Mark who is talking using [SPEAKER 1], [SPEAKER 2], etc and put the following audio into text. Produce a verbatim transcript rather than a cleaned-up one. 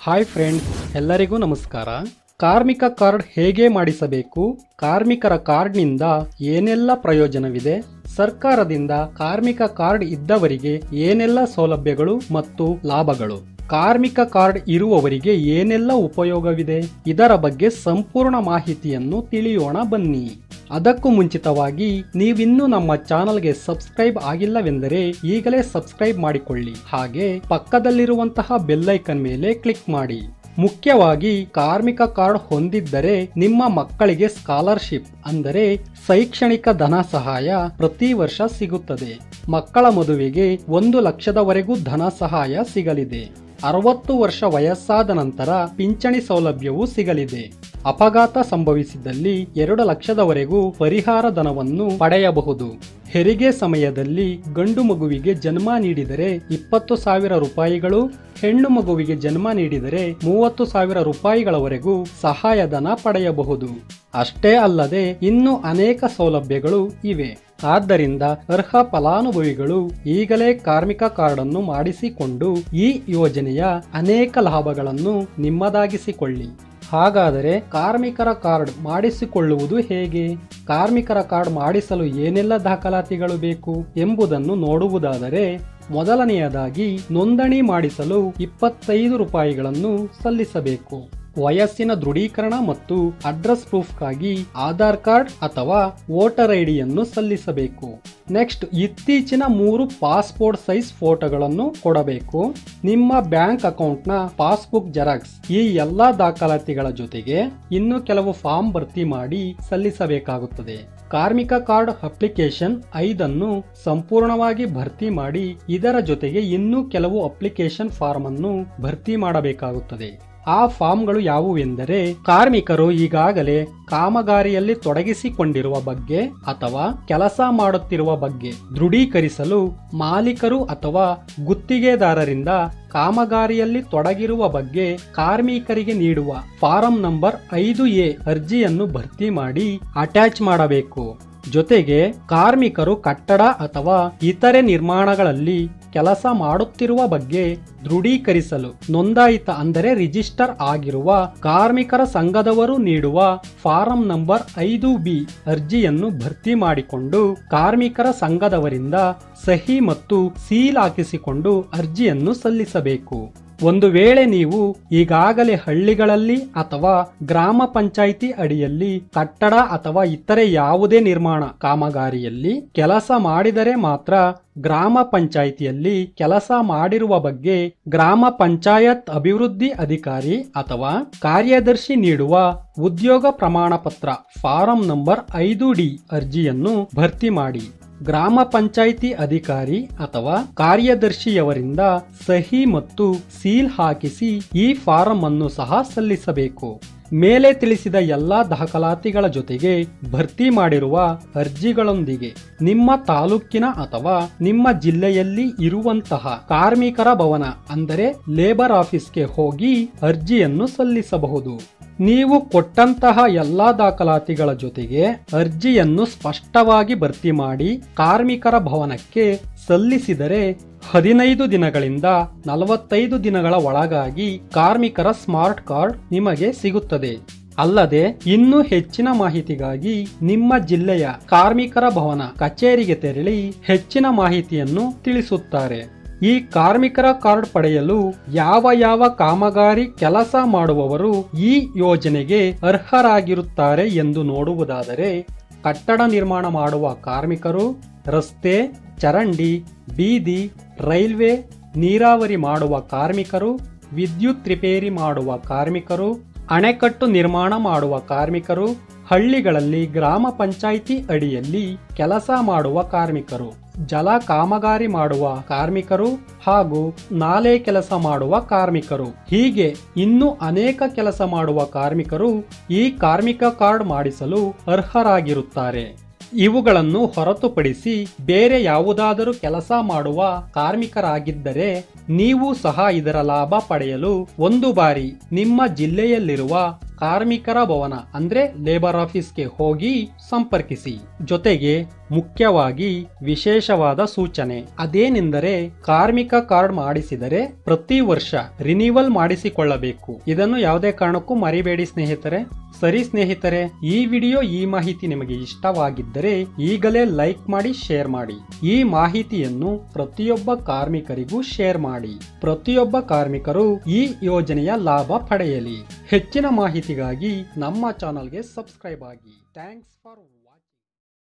[SPEAKER 1] Hi friends, ಎಲ್ಲರಿಗೂ ನಮಸ್ಕಾರ. ಕಾರ್ಮಿಕ ಕಾರ್ಡ್ ಹೇಗೆ ಮಾಡಿಸಬೇಕು, ಕಾರ್ಮಿಕರ ಕಾರ್ಡ್ನಿಂದ ಏನೆಲ್ಲ ಪ್ರಯೋಜನವಿದೆ, ಸರ್ಕಾರದಿಂದ ಕಾರ್ಮಿಕ ಕಾರ್ಡ್ ಇದ್ದವರಿಗೆ ಏನೆಲ್ಲ ಸೌಲಭ್ಯಗಳು ಮತ್ತು ಲಾಭಗಳು, ಕಾರ್ಮಿಕ ಕಾರ್ಡ್ ಇರುವವರಿಗೆ ಏನೆಲ್ಲ ಉಪಯೋಗವಿದೆ, ಇದರ ಬಗ್ಗೆ ಸಂಪೂರ್ಣ ಮಾಹಿತಿಯನ್ನು ತಿಳಿಯೋಣ ಬನ್ನಿ. ಅದಕ್ಕೂ ಮುಂಚಿತವಾಗಿ ನೀವಿನ್ನೂ ನಮ್ಮ ಚಾನಲ್ಗೆ ಸಬ್ಸ್ಕ್ರೈಬ್ ಆಗಿಲ್ಲವೆಂದರೆ ಈಗಲೇ ಸಬ್ಸ್ಕ್ರೈಬ್ ಮಾಡಿಕೊಳ್ಳಿ. ಹಾಗೆ ಪಕ್ಕದಲ್ಲಿರುವಂತಹ ಬೆಲ್ ಐಕನ್ ಮೇಲೆ ಕ್ಲಿಕ್ ಮಾಡಿ. ಮುಖ್ಯವಾಗಿ ಕಾರ್ಮಿಕ ಕಾರ್ಡ್ ಹೊಂದಿದ್ದರೆ ನಿಮ್ಮ ಮಕ್ಕಳಿಗೆ ಸ್ಕಾಲರ್ಶಿಪ್ ಅಂದರೆ ಶೈಕ್ಷಣಿಕ ಧನ ಸಹಾಯ ಪ್ರತಿ ವರ್ಷ ಸಿಗುತ್ತದೆ. ಮಕ್ಕಳ ಮದುವೆಗೆ ಒಂದು ಲಕ್ಷದವರೆಗೂ ಧನ ಸಹಾಯ ಸಿಗಲಿದೆ. ಅರವತ್ತು ವರ್ಷ ವಯಸ್ಸಾದ ನಂತರ ಪಿಂಚಣಿ ಸೌಲಭ್ಯವೂ ಸಿಗಲಿದೆ. ಅಪಘಾತ ಸಂಭವಿಸಿದಲ್ಲಿ ಎರಡು ಲಕ್ಷದವರೆಗೂ ಪರಿಹಾರ ಧನವನ್ನು ಪಡೆಯಬಹುದು. ಹೆರಿಗೆ ಸಮಯದಲ್ಲಿ ಗಂಡು ಮಗುವಿಗೆ ಜನ್ಮ ನೀಡಿದರೆ ಇಪ್ಪತ್ತು ಸಾವಿರ ರೂಪಾಯಿಗಳು, ಹೆಣ್ಣು ಮಗುವಿಗೆ ಜನ್ಮ ನೀಡಿದರೆ ಮೂವತ್ತು ಸಾವಿರ ರೂಪಾಯಿಗಳವರೆಗೂ ಸಹಾಯಧನ ಪಡೆಯಬಹುದು. ಅಷ್ಟೇ ಅಲ್ಲದೆ ಇನ್ನೂ ಅನೇಕ ಸೌಲಭ್ಯಗಳು ಇವೆ. ಆದ್ದರಿಂದ ಅರ್ಹ ಫಲಾನುಭವಿಗಳು ಈಗಲೇ ಕಾರ್ಮಿಕ ಕಾರ್ಡ್ ಅನ್ನು ಮಾಡಿಸಿಕೊಂಡು ಈ ಯೋಜನೆಯ ಅನೇಕ ಲಾಭಗಳನ್ನು ನಿಮ್ಮದಾಗಿಸಿಕೊಳ್ಳಿ. ಹಾಗಾದರೆ ಕಾರ್ಮಿಕರ ಕಾರ್ಡ್ ಮಾಡಿಸಿಕೊಳ್ಳುವುದು ಹೇಗೆ, ಕಾರ್ಮಿಕರ ಕಾರ್ಡ್ ಮಾಡಿಸಲು ಏನೆಲ್ಲ ದಾಖಲಾತಿಗಳು ಬೇಕು ಎಂಬುದನ್ನು ನೋಡುವುದಾದರೆ, ಮೊದಲನೆಯದಾಗಿ ನೋಂದಣಿ ಮಾಡಿಸಲು ಇಪ್ಪತ್ತೈದು ರೂಪಾಯಿಗಳನ್ನು ಸಲ್ಲಿಸಬೇಕು. ವಯಸ್ಸಿನ ದೃಢೀಕರಣ ಮತ್ತು ಅಡ್ರೆಸ್ ಪ್ರೂಫ್ಗಾಗಿ ಆಧಾರ್ ಕಾರ್ಡ್ ಅಥವಾ ವೋಟರ್ ಐಡಿಯನ್ನು ಸಲ್ಲಿಸಬೇಕು. ನೆಕ್ಸ್ಟ್, ಇತ್ತೀಚಿನ ಮೂರು ಪಾಸ್ಪೋರ್ಟ್ ಸೈಜ್ ಫೋಟೋಗಳನ್ನು ಕೊಡಬೇಕು. ನಿಮ್ಮ ಬ್ಯಾಂಕ್ ಅಕೌಂಟ್ನ ಪಾಸ್ಬುಕ್ ಜೆರಾಕ್ಸ್. ಈ ಎಲ್ಲಾ ದಾಖಲಾತಿಗಳ ಜೊತೆಗೆ ಇನ್ನು ಕೆಲವು ಫಾರ್ಮ್ ಭರ್ತಿ ಮಾಡಿ ಸಲ್ಲಿಸಬೇಕಾಗುತ್ತದೆ. ಕಾರ್ಮಿಕ ಕಾರ್ಡ್ ಅಪ್ಲಿಕೇಶನ್ ಐದನ್ನು ಸಂಪೂರ್ಣವಾಗಿ ಭರ್ತಿ ಮಾಡಿ ಇದರ ಜೊತೆಗೆ ಇನ್ನೂ ಕೆಲವು ಅಪ್ಲಿಕೇಶನ್ ಫಾರ್ಮ್ ಅನ್ನು ಭರ್ತಿ ಮಾಡಬೇಕಾಗುತ್ತದೆ. ಆ ಫಾರ್ಮ್ಗಳು ಯಾವುವೆಂದರೆ, ಕಾರ್ಮಿಕರು ಈಗಾಗಲೇ ಕಾಮಗಾರಿಯಲ್ಲಿ ತೊಡಗಿಸಿಕೊಂಡಿರುವ ಬಗ್ಗೆ ಅಥವಾ ಕೆಲಸ ಮಾಡುತ್ತಿರುವ ಬಗ್ಗೆ ದೃಢೀಕರಿಸಲು ಮಾಲೀಕರು ಅಥವಾ ಗುತ್ತಿಗೆದಾರರಿಂದ ಕಾಮಗಾರಿಯಲ್ಲಿ ತೊಡಗಿರುವ ಬಗ್ಗೆ ಕಾರ್ಮಿಕರಿಗೆ ನೀಡುವ ಫಾರಂ ನಂಬರ್ ಐದು ಎ ಅರ್ಜಿಯನ್ನು ಭರ್ತಿ ಮಾಡಿ ಅಟ್ಯಾಚ್ ಮಾಡಬೇಕು. ಜೊತೆಗೆ ಕಾರ್ಮಿಕರು ಕಟ್ಟಡ ಅಥವಾ ಇತರೆ ನಿರ್ಮಾಣಗಳಲ್ಲಿ ಕೆಲಸ ಮಾಡುತ್ತಿರುವ ಬಗ್ಗೆ ದೃಢೀಕರಿಸಲು ನೋಂದಾಯಿತ ಅಂದರೆ ರಿಜಿಸ್ಟರ್ ಆಗಿರುವ ಕಾರ್ಮಿಕರ ಸಂಘದವರು ನೀಡುವ ಫಾರಂ ನಂಬರ್ ಐದು ಬಿ ಅರ್ಜಿಯನ್ನು ಭರ್ತಿ ಮಾಡಿಕೊಂಡು ಕಾರ್ಮಿಕರ ಸಂಘದವರಿಂದ ಸಹಿ ಮತ್ತು ಸೀಲ್ ಹಾಕಿಸಿಕೊಂಡು ಅರ್ಜಿಯನ್ನು ಸಲ್ಲಿಸಬೇಕು. ಒಂದು ವೇಳೆ ನೀವು ಈಗಾಗಲೇ ಹಳ್ಳಿಗಳಲ್ಲಿ ಅಥವಾ ಗ್ರಾಮ ಪಂಚಾಯಿತಿ ಅಡಿಯಲ್ಲಿ ಕಟ್ಟಡ ಅಥವಾ ಇತರೆ ಯಾವುದೇ ನಿರ್ಮಾಣ ಕಾಮಗಾರಿಯಲ್ಲಿ ಕೆಲಸ ಮಾಡಿದರೆ ಮಾತ್ರ ಗ್ರಾಮ ಪಂಚಾಯಿತಿಯಲ್ಲಿ ಕೆಲಸ ಮಾಡಿರುವ ಬಗ್ಗೆ ಗ್ರಾಮ ಪಂಚಾಯತ್ ಅಭಿವೃದ್ಧಿ ಅಧಿಕಾರಿ ಅಥವಾ ಕಾರ್ಯದರ್ಶಿ ನೀಡುವ ಉದ್ಯೋಗ ಪ್ರಮಾಣ ಪತ್ರ ಫಾರಂ ನಂಬರ್ ಐದು ಡಿ ಅರ್ಜಿಯನ್ನು ಭರ್ತಿ ಮಾಡಿ ಗ್ರಾಮ ಪಂಚಾಯಿತಿ ಅಧಿಕಾರಿ ಅಥವಾ ಕಾರ್ಯದರ್ಶಿಯವರಿಂದ ಸಹಿ ಮತ್ತು ಸೀಲ್ ಹಾಕಿಸಿ ಈ ಫಾರಂ ಅನ್ನು ಸಹ ಸಲ್ಲಿಸಬೇಕು. ಮೇಲೆ ತಿಳಿಸಿದ ಎಲ್ಲಾ ದಾಖಲಾತಿಗಳ ಜೊತೆಗೆ ಭರ್ತಿ ಮಾಡಿರುವ ಅರ್ಜಿಗಳೊಂದಿಗೆ ನಿಮ್ಮ ತಾಲೂಕಿನ ಅಥವಾ ನಿಮ್ಮ ಜಿಲ್ಲೆಯಲ್ಲಿ ಇರುವಂತಹ ಕಾರ್ಮಿಕರ ಭವನ ಅಂದರೆ ಲೇಬರ್ ಆಫೀಸ್ಗೆ ಹೋಗಿ ಅರ್ಜಿಯನ್ನು ಸಲ್ಲಿಸಬಹುದು. ನೀವು ಕೊಟ್ಟಂತಹ ಎಲ್ಲಾ ದಾಖಲಾತಿಗಳ ಜೊತೆಗೆ ಅರ್ಜಿಯನ್ನು ಸ್ಪಷ್ಟವಾಗಿ ಭರ್ತಿ ಮಾಡಿ ಕಾರ್ಮಿಕರ ಭವನಕ್ಕೆ ಸಲ್ಲಿಸಿದರೆ ಹದಿನೈದು ದಿನಗಳಿಂದ ನಲವತ್ತೈದು ದಿನಗಳ ಒಳಗಾಗಿ ಕಾರ್ಮಿಕರ ಸ್ಮಾರ್ಟ್ ಕಾರ್ಡ್ ನಿಮಗೆ ಸಿಗುತ್ತದೆ. ಅಲ್ಲದೆ ಇನ್ನೂ ಹೆಚ್ಚಿನ ಮಾಹಿತಿಗಾಗಿ ನಿಮ್ಮ ಜಿಲ್ಲೆಯ ಕಾರ್ಮಿಕರ ಭವನ ಕಚೇರಿಗೆ ತೆರಳಿ ಹೆಚ್ಚಿನ ಮಾಹಿತಿಯನ್ನು ತಿಳಿಸುತ್ತಾರೆ. ಈ ಕಾರ್ಮಿಕರ ಕಾರ್ಡ್ ಪಡೆಯಲು ಯಾವ ಯಾವ ಕಾಮಗಾರಿ ಕೆಲಸ ಮಾಡುವವರು ಈ ಯೋಜನೆಗೆ ಅರ್ಹರಾಗಿರುತ್ತಾರೆ ಎಂದು ನೋಡುವುದಾದರೆ, ಕಟ್ಟಡ ನಿರ್ಮಾಣ ಮಾಡುವ ಕಾರ್ಮಿಕರು, ರಸ್ತೆ, ಚರಂಡಿ, ಬೀದಿ, ರೈಲ್ವೆ, ನೀರಾವರಿ ಮಾಡುವ ಕಾರ್ಮಿಕರು, ವಿದ್ಯುತ್ ರಿಪೇರಿ ಮಾಡುವ ಕಾರ್ಮಿಕರು, ಅಣೆಕಟ್ಟು ನಿರ್ಮಾಣ ಮಾಡುವ ಕಾರ್ಮಿಕರು, ಹಳ್ಳಿಗಳಲ್ಲಿ ಗ್ರಾಮ ಪಂಚಾಯಿತಿ ಅಡಿಯಲ್ಲಿ ಕೆಲಸ ಮಾಡುವ ಕಾರ್ಮಿಕರು, ಜಲ ಕಾಮಗಾರಿ ಮಾಡುವ ಕಾರ್ಮಿಕರು ಹಾಗೂ ನಾಲೆ ಕೆಲಸ ಮಾಡುವ ಕಾರ್ಮಿಕರು, ಹೀಗೆ ಇನ್ನೂ ಅನೇಕ ಕೆಲಸ ಮಾಡುವ ಕಾರ್ಮಿಕರು ಈ ಕಾರ್ಮಿಕ ಕಾರ್ಡ್ ಮಾಡಿಸಲು ಅರ್ಹರಾಗಿರುತ್ತಾರೆ. ಇವುಗಳನ್ನು ಹೊರತುಪಡಿಸಿ ಬೇರೆ ಯಾವುದಾದರೂ ಕೆಲಸ ಮಾಡುವ ಕಾರ್ಮಿಕರಾಗಿದ್ದರೆ ನೀವು ಸಹ ಇದರ ಲಾಭ ಪಡೆಯಲು ಒಂದು ಬಾರಿ ನಿಮ್ಮ ಜಿಲ್ಲೆಯಲ್ಲಿರುವ ಕಾರ್ಮಿಕರ ಭವನ ಅಂದ್ರೆ ಲೇಬರ್ ಆಫೀಸ್ಗೆ ಹೋಗಿ ಸಂಪರ್ಕಿಸಿ. ಜೊತೆಗೆ ಮುಖ್ಯವಾಗಿ ವಿಶೇಷವಾದ ಸೂಚನೆ ಅದೇನೆಂದರೆ ಕಾರ್ಮಿಕ ಕಾರ್ಡ್ ಮಾಡಿಸಿದರೆ ಪ್ರತಿ ವರ್ಷ ರಿನಿವಲ್ ಮಾಡಿಸಿಕೊಳ್ಳಬೇಕು. ಇದನ್ನು ಯಾವುದೇ ಕಾರಣಕ್ಕೂ ಮರಿಬೇಡಿ ಸ್ನೇಹಿತರೆ. ಸರಿ ಸ್ನೇಹಿತರೆ, ಈ ವಿಡಿಯೋ ಈ ಮಾಹಿತಿ ನಿಮಗೆ ಇಷ್ಟವಾಗಿದ್ದರೆ ಈಗಲೇ ಲೈಕ್ ಮಾಡಿ, ಶೇರ್ ಮಾಡಿ. ಈ ಮಾಹಿತಿಯನ್ನು ಪ್ರತಿಯೊಬ್ಬ ಕಾರ್ಮಿಕರಿಗೂ ಶೇರ್ ಮಾಡಿ. ಪ್ರತಿಯೊಬ್ಬ ಕಾರ್ಮಿಕರು ಈ ಯೋಜನೆಯ ಲಾಭ ಪಡೆಯಲಿ. ಹೆಚ್ಚಿನ ಮಾಹಿತಿಗಾಗಿ ನಮ್ಮ ಚಾನಲ್ಗೆ ಸಬ್ಸ್ಕ್ರೈಬ್ ಆಗಿ. Thanks for